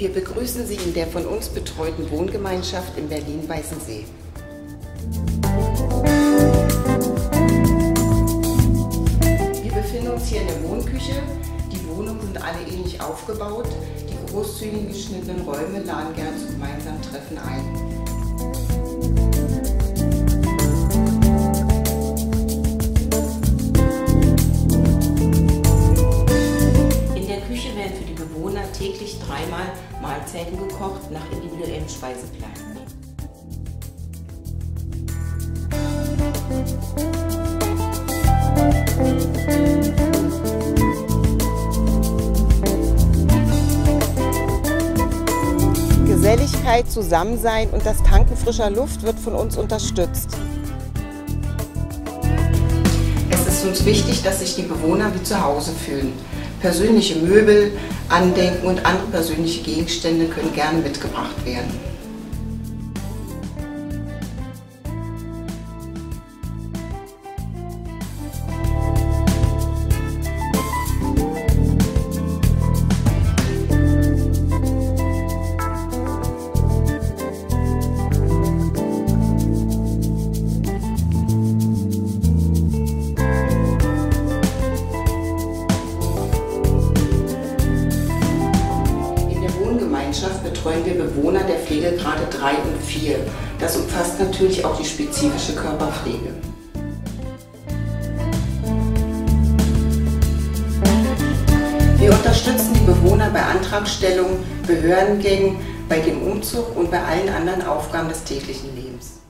Wir begrüßen Sie in der von uns betreuten Wohngemeinschaft in Berlin-Weißensee. Wir befinden uns hier in der Wohnküche. Die Wohnungen sind alle ähnlich aufgebaut. Die großzügig geschnittenen Räume laden gern zum gemeinsamen Treffen ein. Täglich 3-mal Mahlzeiten gekocht nach individuellem Speiseplan. Geselligkeit, Zusammensein und das Tanken frischer Luft wird von uns unterstützt. Es ist uns wichtig, dass sich die Bewohner wie zu Hause fühlen. Persönliche Möbel, Andenken und andere persönliche Gegenstände können gerne mitgebracht werden. Betreuen wir Bewohner der Pflegegrade 3 und 4. Das umfasst natürlich auch die spezifische Körperpflege. Wir unterstützen die Bewohner bei Antragstellung, Behördengängen, bei dem Umzug und bei allen anderen Aufgaben des täglichen Lebens.